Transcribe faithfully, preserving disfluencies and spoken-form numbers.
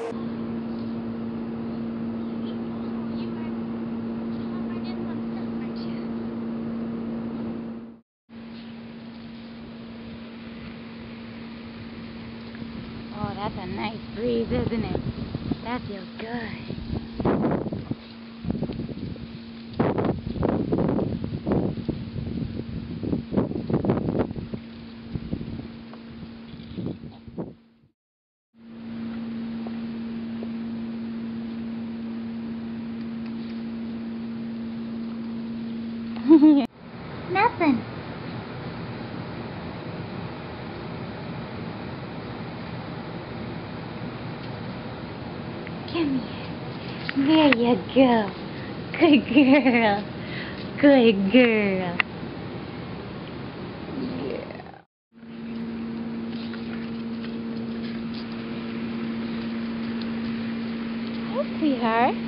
Oh, that's a nice breeze, isn't it? That feels good. Nothing. Come here. There you go. Good girl. Good girl. Yeah. Hey, sweetheart.